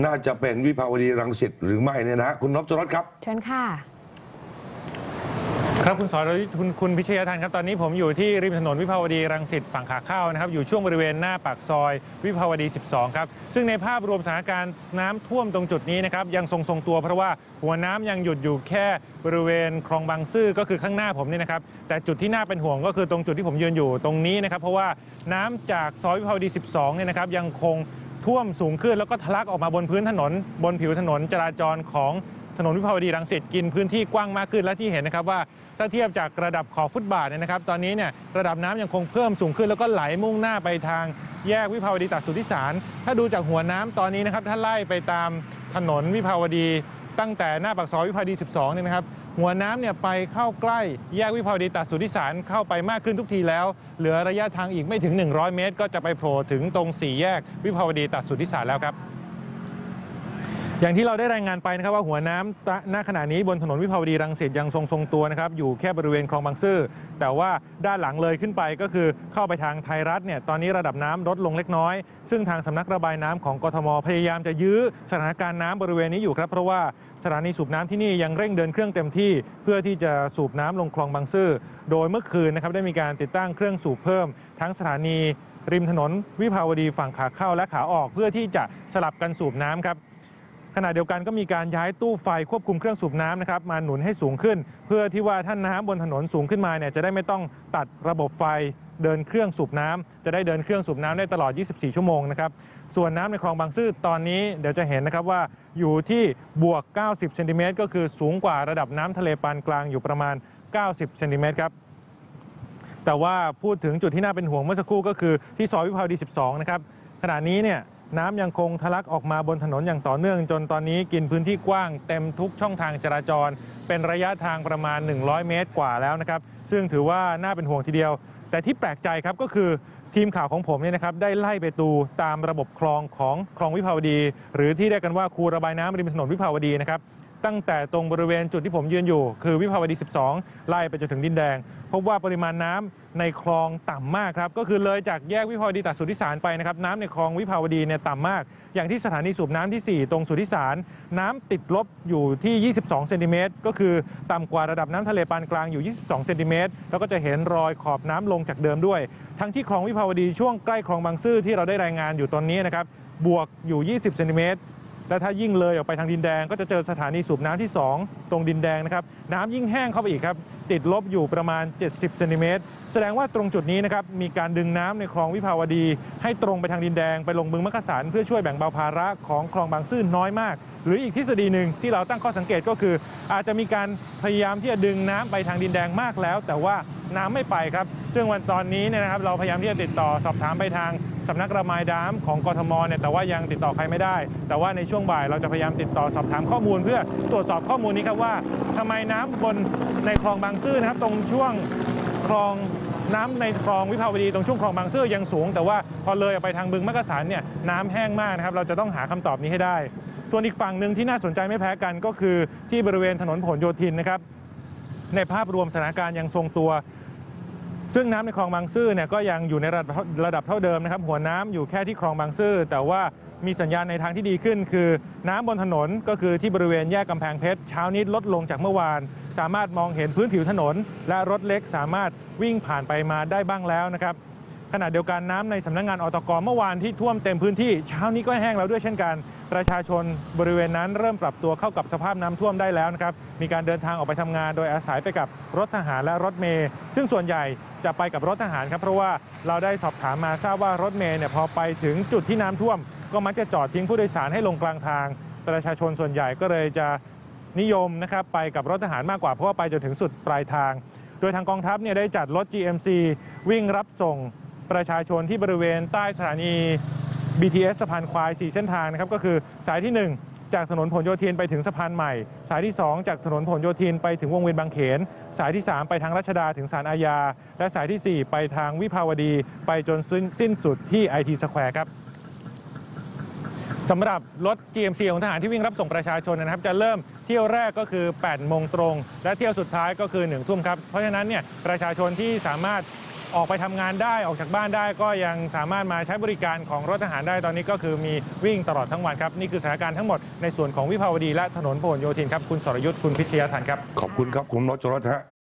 น่าจะเป็นวิภาวดีรังสิตหรือไม่เนี่ยนะคุณนพจรสครับเชิญค่ะครับคุณสรยุทธคุณพิชยทันครับตอนนี้ผมอยู่ที่ริมถนนวิภาวดีรังสิตฝั่งขาเข้านะครับอยู่ช่วงบริเวณหน้าปากซอยวิภาวดี 12 ครับซึ่งในภาพรวมสถานการณ์น้ำท่วมตรงจุดนี้นะครับยังทรงตัวเพราะว่าหัวน้ำยังหยุดอยู่แค่บริเวณคลองบางซื่อก็คือข้างหน้าผมนี่นะครับแต่จุดที่น่าเป็นห่วงก็คือตรงจุดที่ผมยืนอยู่ตรงนี้นะครับเพราะว่าน้ำจากซอยวิภาวดี 12 เนี่ยนะครับยังคงท่วมสูงขึ้นแล้วก็ทะลักออกมาบนพื้นถนนบนผิวถนนจราจรของถนนวิภาวดีรังสิตกินพื้นที่กว้างมากขึ้นและที่เห็นนะครับว่าถ้าเทียบจากระดับขอบฟุตบาทเนี่ยนะครับตอนนี้เนี่ยระดับน้ำยังคงเพิ่มสูงขึ้นแล้วก็ไหลมุ่งหน้าไปทางแยกวิภาวดีตัดสุทธิสารถ้าดูจากหัวน้ำตอนนี้นะครับถ้าไล่ไปตามถนนวิภาวดีตั้งแต่หน้าปากซอยวิภาวดี 12 เนี่ยนะครับหัวน้ำเนี่ยไปเข้าใกล้แยกวิภาวดีตัดสุทธิสารเข้าไปมากขึ้นทุกทีแล้วเหลือระยะทางอีกไม่ถึง100 เมตรก็จะไปโผล่ถึงตรง4แยกวิภาวดีตัดสุทธิสารแล้วครับอย่างที่เราได้รายงานไปนะครับว่าหัวน้ำณขณะนี้บนถนนวิภาวดีรังสิตยังทรงตัวนะครับอยู่แค่บริเวณคลองบางซื่อแต่ว่าด้านหลังเลยขึ้นไปก็คือเข้าไปทางไทยรัฐเนี่ยตอนนี้ระดับน้ำลดลงเล็กน้อยซึ่งทางสำนักระบายน้ำของกทมพยายามจะยื้อสถานการณ์น้ำบริเวณนี้อยู่ครับเพราะว่าสถานีสูบน้ำที่นี่ยังเร่งเดินเครื่องเต็มที่เพื่อที่จะสูบน้ำลงคลองบางซื่อโดยเมื่อคืนนะครับได้มีการติดตั้งเครื่องสูบเพิ่มทั้งสถานีริมถนนวิภาวดีฝั่งขาเข้าและขาออกเพื่อที่จะสลับกันสูบน้ำครับขณะเดียวกันก็มีการย้ายตู้ไฟควบคุมเครื่องสูบน้ำนะครับมาหนุนให้สูงขึ้นเพื่อที่ว่าถ้าน้ำบนถนนสูงขึ้นมาเนี่ยจะได้ไม่ต้องตัดระบบไฟเดินเครื่องสูบน้ำจะได้เดินเครื่องสูบน้ำได้ตลอด 24 ชั่วโมงนะครับส่วนน้ำในคลองบางซื่อตอนนี้เดี๋ยวจะเห็นนะครับว่าอยู่ที่บวก 90 เซนติเมตรก็คือสูงกว่าระดับน้ำทะเลปานกลางอยู่ประมาณ 90 เซนติเมตรครับแต่ว่าพูดถึงจุดที่น่าเป็นห่วงเมื่อสักครู่ก็คือที่ซอยวิภาวดี 12 นะครับขณะนี้เนี่ยน้ำยังคงทะลักออกมาบนถนนอย่างต่อเนื่องจนตอนนี้กินพื้นที่กว้างเต็มทุกช่องทางจราจรเป็นระยะทางประมาณ100 เมตรกว่าแล้วนะครับซึ่งถือว่าน่าเป็นห่วงทีเดียวแต่ที่แปลกใจครับก็คือทีมข่าวของผมเนี่ยนะครับได้ไล่ไปดูตามระบบคลองของคลองวิภาวดีหรือที่เรียกกันว่าคูระบายน้ำริมถนนวิภาวดีนะครับตั้งแต่ตรงบริเวณจุดที่ผมยืนอยู่คือวิภาวดี 12 ไล่ไปจนถึงดินแดงพบว่าปริมาณน้ำในคลองต่ำมากครับก็คือเลยจากแยกวิภาวดีตัดสุทธิสารไปนะครับน้ำในคลองวิภาวดีเนี่ยต่ำมากอย่างที่สถานีสูบน้ำที่ 4 ตรงสุทธิสารน้ำติดลบอยู่ที่ 22 เซนติเมตรก็คือต่ำกว่าระดับน้ำทะเลปานกลางอยู่ 22 เซนติเมตรแล้วก็จะเห็นรอยขอบน้ำลงจากเดิมด้วยทั้งที่คลองวิภาวดีช่วงใกล้คลองบางซื่อที่เราได้รายงานอยู่ตอนนี้นะครับบวกอยู่ 20 เซนติเมตรและถ้ายิ่งเลยออกไปทางดินแดงก็จะเจอสถานีสูบน้ำที่ 2 ตรงดินแดงนะครับน้ำยิ่งแห้งเข้าไปอีกครับติดลบอยู่ประมาณ 70 เซนติเมตรแสดงว่าตรงจุดนี้นะครับมีการดึงน้ำในคลองวิภาวดีให้ตรงไปทางดินแดงไปลงบึงมักกะสันเพื่อช่วยแบ่งเบาภาระของคลองบางซื่อน้อยมากหรืออีกทฤษฎีหนึ่งที่เราตั้งข้อสังเกตก็คืออาจจะมีการพยายามที่จะดึงน้ำไปทางดินแดงมากแล้วแต่ว่าน้ำไม่ไปครับซึ่งวันตอนนี้เนี่ยนะครับเราพยายามที่จะติดต่อสอบถามไปทางสำนักระบายน้ำของกทมเนี่ยแต่ว่ายังติดต่อใครไม่ได้แต่ว่าในช่วงบ่ายเราจะพยายามติดต่อสอบถามข้อมูลเพื่อตรวจสอบข้อมูลนี้ครับว่าทำไมน้ำบนในคลองบางซื่อนะครับตรงช่วงคลองน้ำในคลองวิภาวดีตรงช่วงคลองบางซื่อยังสูงแต่ว่าพอเลยออกไปทางบึงมักกะสันเนี่ยน้ำแห้งมากนะครับเราจะต้องหาคำตอบนี้ให้ได้ส่วนอีกฝั่งหนึ่งที่น่าสนใจไม่แพ้กันก็คือที่บริเวณถนนผลโยธินนะครับในภาพรวมสถานการณ์ยังทรงตัวซึ่งน้ำในคลองบางซื่อเนี่ยก็ยังอยู่ในระดับเท่าเดิมนะครับหัวน้ำอยู่แค่ที่คลองบางซื่อแต่ว่ามีสัญญาณในทางที่ดีขึ้นคือน้ำบนถนนก็คือที่บริเวณแยกกำแพงเพชรเช้านี้ลดลงจากเมื่อวานสามารถมองเห็นพื้นผิวถนนและรถเล็กสามารถวิ่งผ่านไปมาได้บ้างแล้วนะครับขณะเดียวกันน้ำในสำนักงานอตก.เมื่อวานที่ท่วมเต็มพื้นที่เช้านี้ก็แห้งแล้วด้วยเช่นกันประชาชนบริเวณนั้นเริ่มปรับตัวเข้ากับสภาพน้ำท่วมได้แล้วนะครับมีการเดินทางออกไปทำงานโดยอาศัยไปกับรถทหารและรถเมล์ซึ่งส่วนใหญ่จะไปกับรถทหารครับเพราะว่าเราได้สอบถามมาทราบว่ารถเมล์เนี่ยพอไปถึงจุดที่น้ำท่วมก็มักจะจอดทิ้งผู้โดยสารให้ลงกลางทางประชาชนส่วนใหญ่ก็เลยจะนิยมนะครับไปกับรถทหารมากกว่าเพราะว่าไปจนถึงสุดปลายทางโดยทางกองทัพเนี่ยได้จัดรถ GMC วิ่งรับส่งประชาชนที่บริเวณใต้สถานี BTS สะพานควาย4เส้นทางนะครับก็คือสายที่1จากถนนผลโยธินไปถึงสะพานใหม่สายที่2จากถนนผลโยธินไปถึงวงเวียนบางเขนสายที่3ไปทางรัชดาถึงศาลอาญาและสายที่4ไปทางวิภาวดีไปจนสิ้นสุดที่ IT Square ครับสำหรับรถ GMC ของทหารที่วิ่งรับส่งประชาชนนะครับจะเริ่มเที่ยวแรกก็คือ 8 โมงตรงและเที่ยวสุดท้ายก็คือ 1 ทุ่มครับเพราะฉะนั้นเนี่ยประชาชนที่สามารถออกไปทำงานได้ออกจากบ้านได้ก็ยังสามารถมาใช้บริการของรถทหารได้ตอนนี้ก็คือมีวิ่งตลอดทั้งวันครับนี่คือสถานการณ์ทั้งหมดในส่วนของวิภาวดีและถนนพหลโยธินครับคุณสรยุทธ์คุณพิชยทันครับขอบคุณครับคุณนพจรสฮะ